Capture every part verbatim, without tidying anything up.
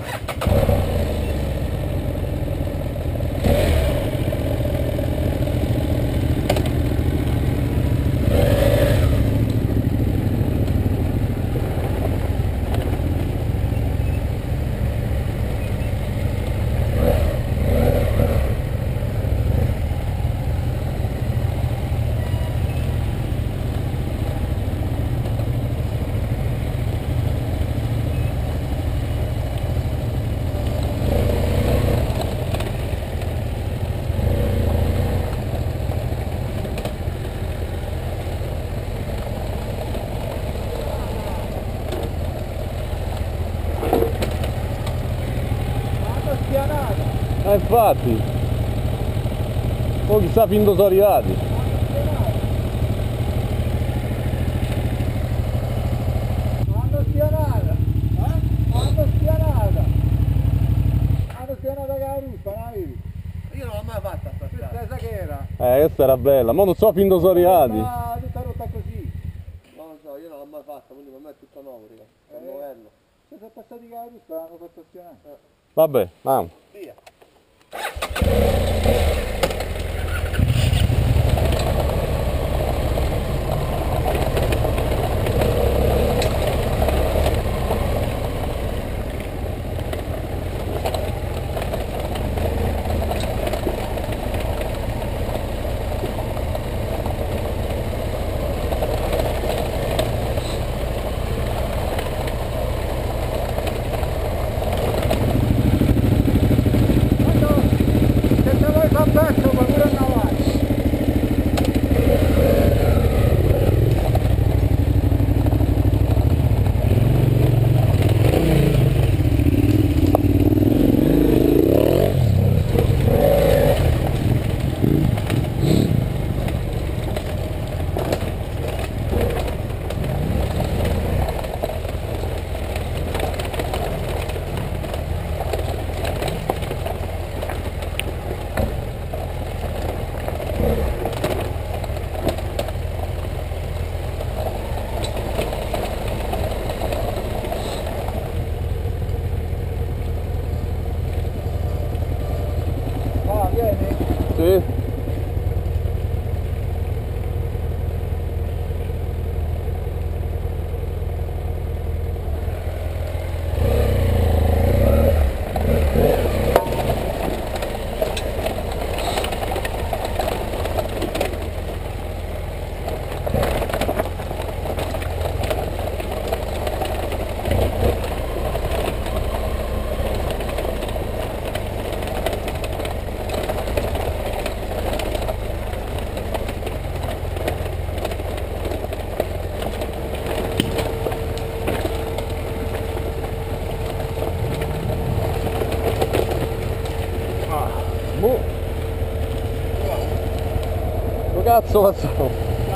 Eh, infatti, poi chissà fin dove sono arrivati. Hanno spianata, eh? Hanno spianata, hanno spianata che la russa, non la vedi? Io non l'ho mai fatta sta strada. Questa che era? Eh, questa era bella, ma non so fin dove sono arrivati. Ma tutta rotta così. Non lo so, io non l'ho mai fatta, quindi per me è tutto nuovo, raga. È un Eh. novello. Se sono passati che la russa l'hanno fatto spianare. Eh. Vabbè, vamo. Via. Sì. Boh. Che cazzo facciamo?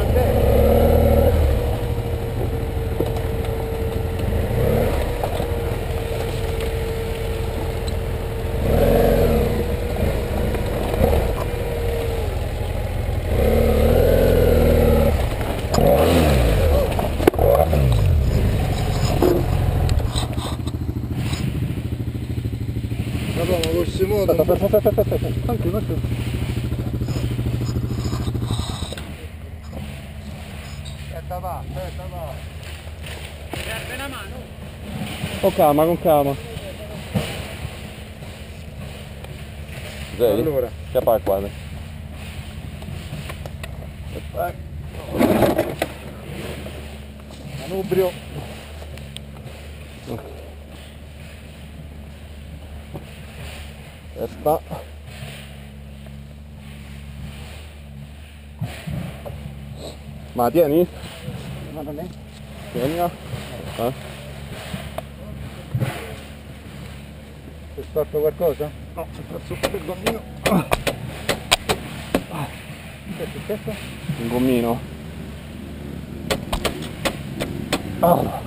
Vabbè, ma questo modo... Aspetta, aspetta, aspetta, aspetta. Tranquillo, tranquillo. Aspetta va, aspetta va. Serve una mano? Con calma, con calma. Vedi? Allora. Che fai qua? Manubrio. Questa. Ma tieni? Ma non è? Tieni. Eh? Ti storto qualcosa? No, c'è sotto il gommino. Che è successo? Un gommino. Ah.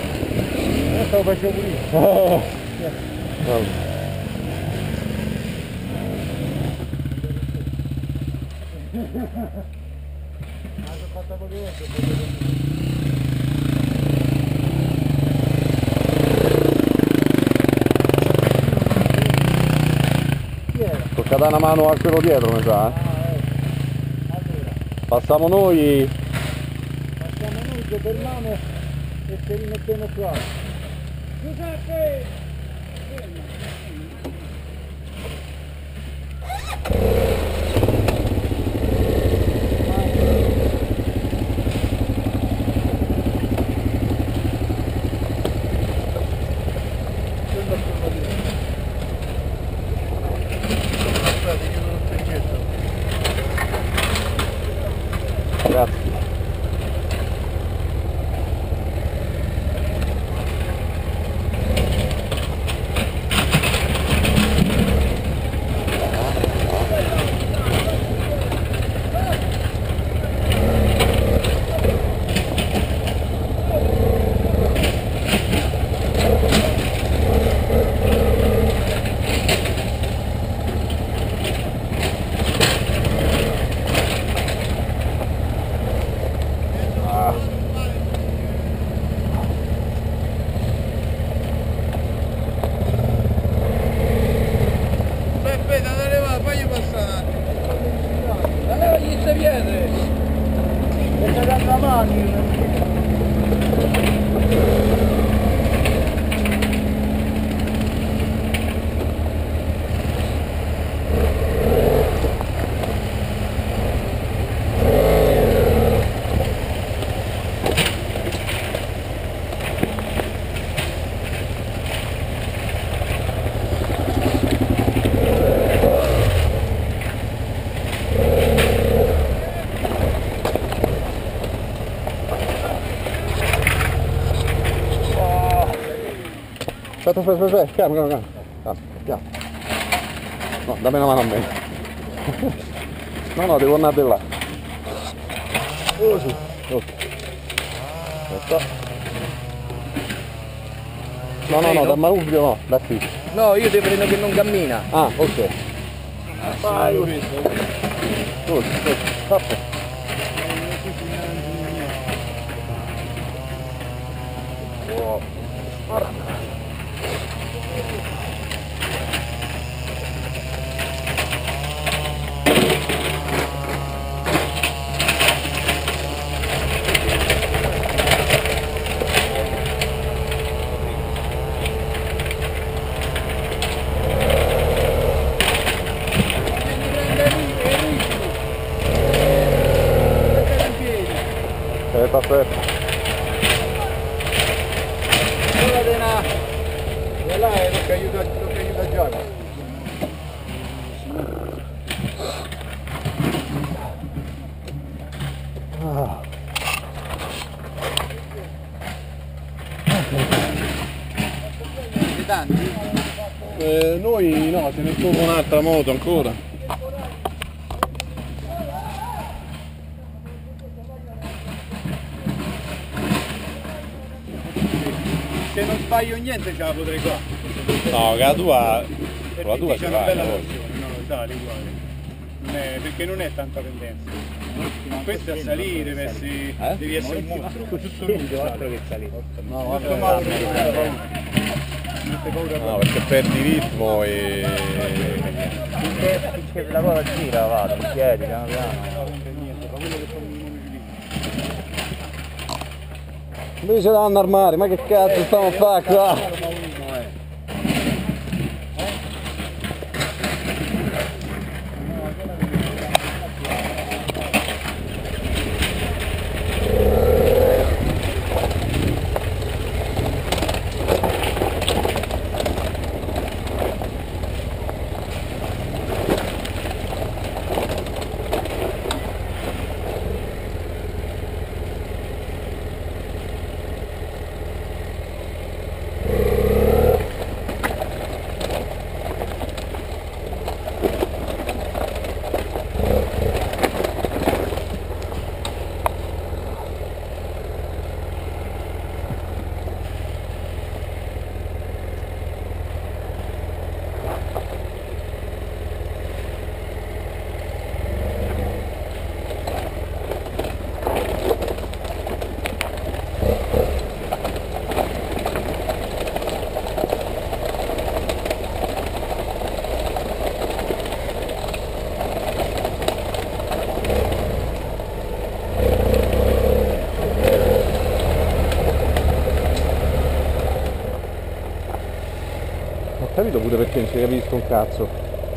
Io stavo facendo pulire. Eh. sono fatta pocheretto. Tocca dare una mano a quello dietro, mi sa. Eh? Ah, ecco. Allora, Passiamo noi. passiamo noi, ci fermiamo e ci rimettiamo qua. Giuseppe! Grazie. Aspetta, aspetta, aspetta, piano, piano, piano, piano, piano. No, dammi una mano a me. No, no, devo andare di là. Così, così. Aspetta. No, no, no, da Marubio no, da qui. No, io devo prendere che non cammina. Ah, ok. Vai, così. Così, così, fatto. Oh, guarda. Aspetta, aspetta. Ora di là, di là è lo che aiuta, lo che aiuta Giacomo. Ah. Di tanti? Eh, noi no, ce ne sono un'altra moto ancora. Se non sbaglio niente ce la potrei qua. No, la tua, Perché la tua c'è ce una l'hai, bella no? versione, no, sale uguale. Non è, perché non è tanta pendenza. Questo è a salire, deve essere, Eh? devi essere un mostro. Tutto nudo, altro che salire. No, Tutto male, no, perché perdi ritmo e... Finché la cosa gira, vado, in piedi, piano piano. Invece ce l'hanno armare, ma che cazzo stiamo a fare qua? You capito pure perché non ci capisco un cazzo.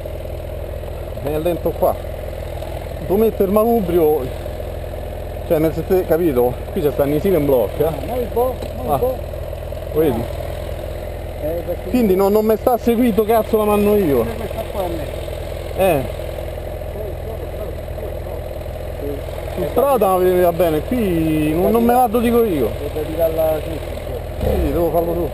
È lento qua. Tu metti il manubrio, cioè nel senso, capito? Qui c'è sta Nisile in blocco, eh? Ma un po', ma un Ah. po'. Vedi? Eh, perché Quindi non, non mi sta seguito, cazzo la manno io. questa qua a me. Eh. Su strada va bene, qui non, non me vado dico io. Devo tirare la sinistra. Sì, devo farlo tu.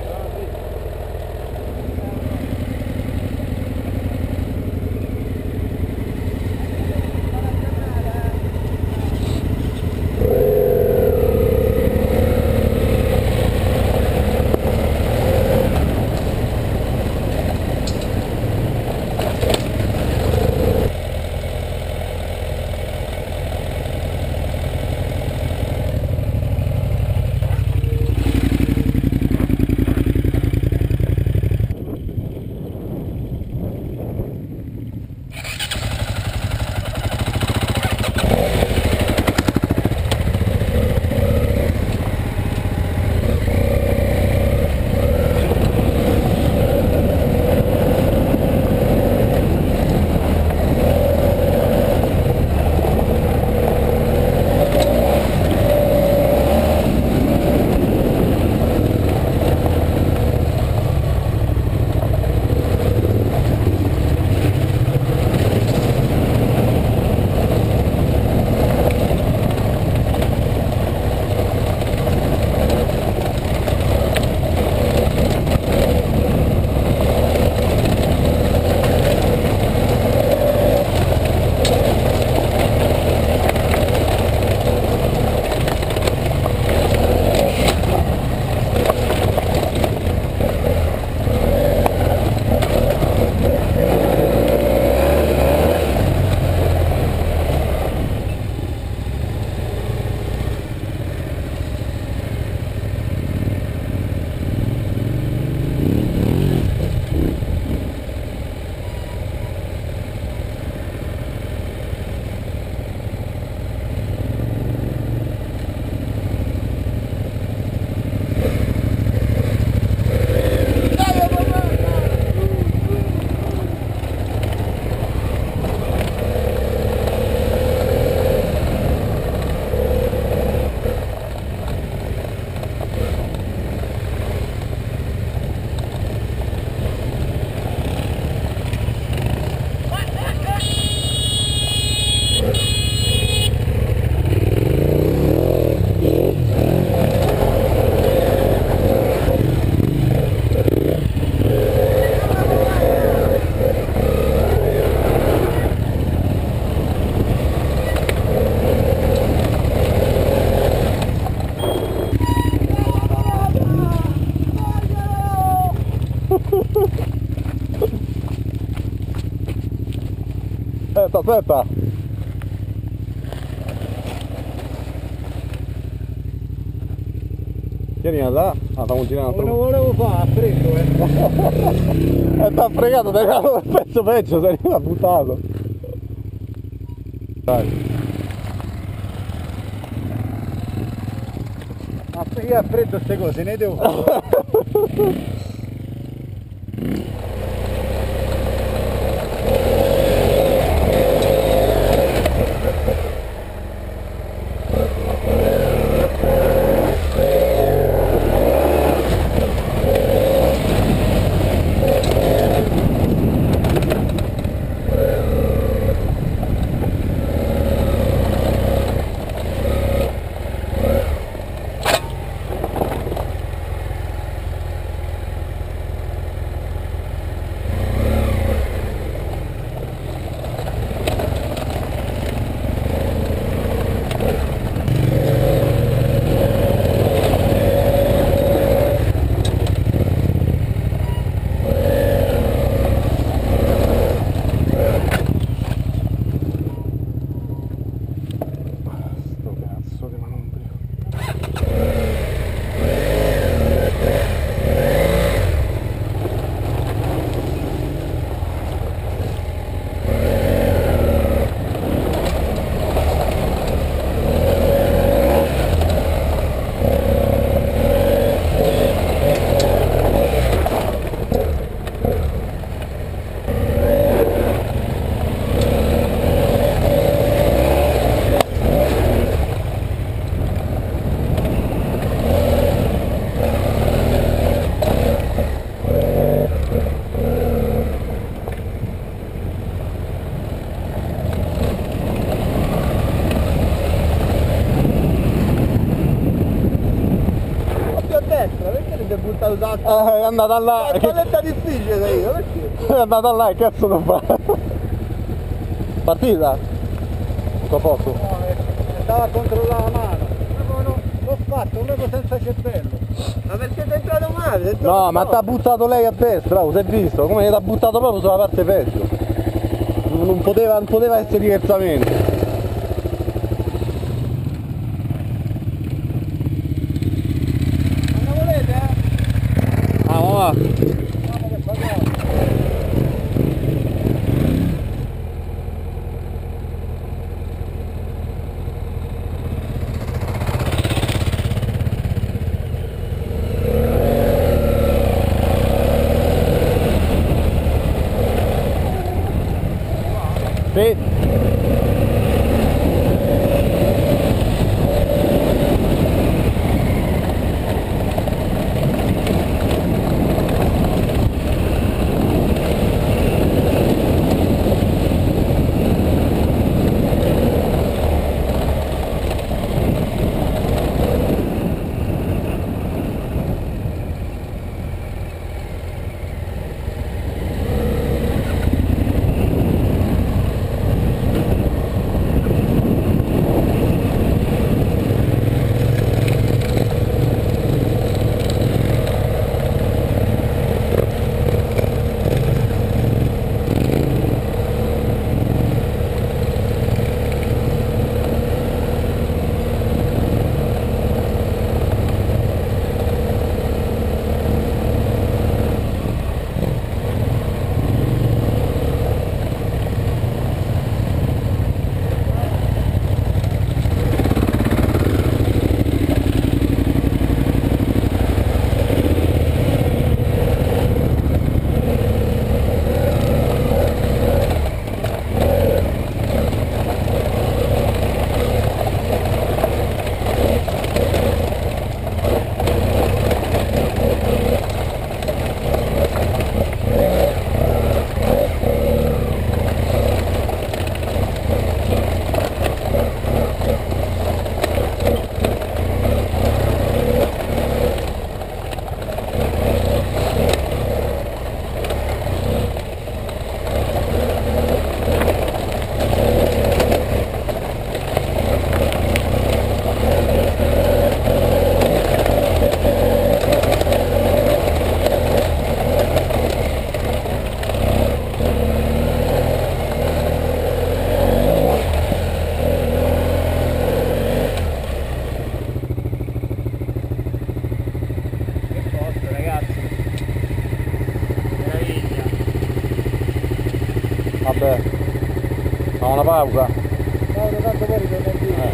Aspetta, aspetta. Tieni là. Ah, stiamo girando. Non lo volevo fare, ha preso, eh. E t'ha fregato, ti hai dato il pezzo peggio, sei arrivato buttato. Dai. Ma perché ha freddo queste cose, ne devo fare. è andata là. La paletta difficile io, perché? È andata là e cazzo non fa? Partita? Tutto a posto? No, eh, stava a controllare la mano. No, no, l'ho fatto, proprio senza cervello. Ma perché sei entrato male? Sei entrato No, ma storto. t'ha buttato lei a destra, oh, si è visto? Come t'ha buttato proprio sulla parte peggio. Non poteva, non poteva essere diversamente. Ma non volete, eh? Ah, ma va. Vediamo che facciamo. Sì. Vabbè, fa una pausa. Paolo, tanto poi ritorno in giro.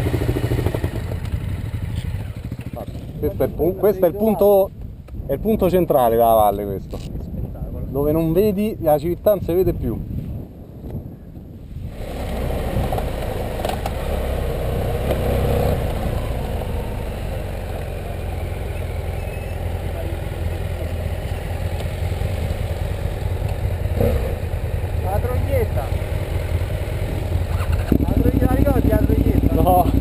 Questo è il, pu- questo è il punto, è il punto centrale della valle, questo. Spettacolo. Dove non vedi, la città non si vede più. La troglietta. La troglietta, la ricordi la troglietta? No.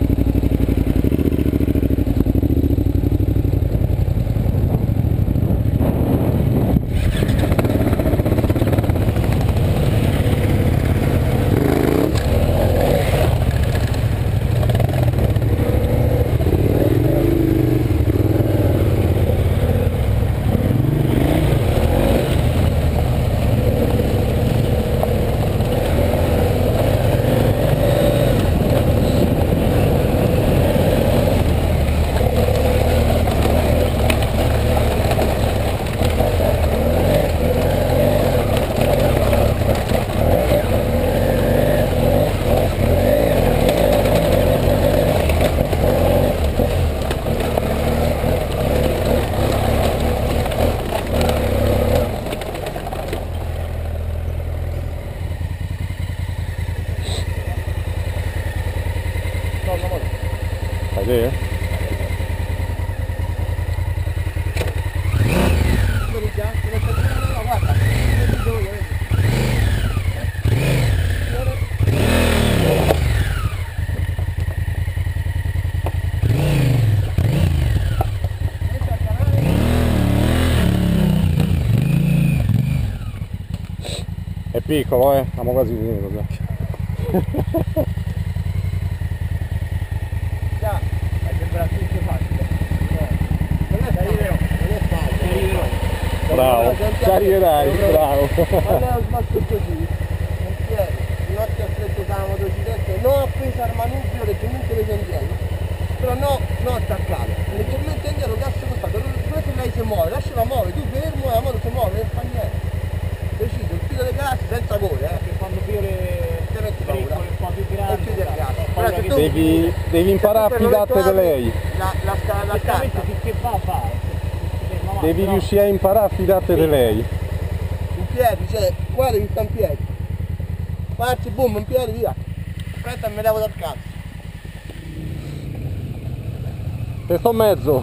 Piccolo, eh, siamo quasi finiti. Già, mi sembra tutto facile. Non è facile, non è facile. Arriverò. Bravo, ci arriverai, bravo. Allora ho sbattuto così, in piedi, ginocchio stretto sulla motocicletta, non appeso al manubrio, leggermente le indietro, però no, no attaccato, leggermente indietro, cazzo costato, pure se lei si muove, lasciala muovere, tu fermo e la moto si muove, non fa niente. Preciso, il filo dei gas senza cuore, eh. Perché quando più le Te metti paura. un po' più grandi. Non chiudi il gas. ho paura Però se che tu- Devi, devi imparare a fidarti di lei. La, la, la, la Esattamente carta, finché va a fare. Ferma, ma Devi però- riuscire a imparare a fidarti di lei. in piedi, cioè, qua devi stare in piedi. Facci, boom, in piedi, via. Aspetta, mi levo dal cazzo. Te sto in mezzo.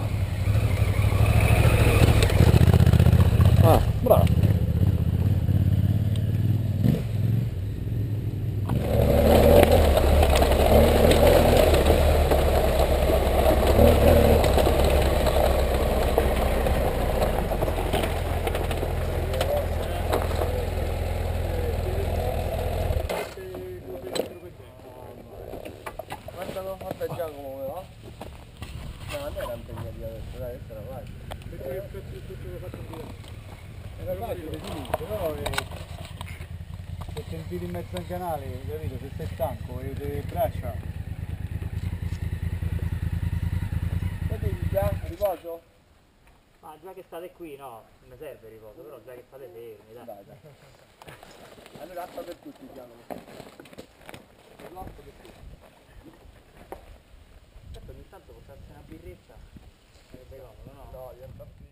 Ah, bravo. Guarda come ho fatto Giacomo, no? No, non era impegnativo adesso, dai, adesso era facile. Era facile, sì, però eh, se sentite in mezzo al canale, capito, se sei stanco e le braccia. Che dici già? Riposo? Ma già che state qui, no, non mi serve il riposo, però già che state fermi, dai. Dai, dai. Allora acqua per tutti, Giacomo. L'acqua per tutti. Certo, ogni tanto portarsi una birretta sarebbe comodo, no? No, io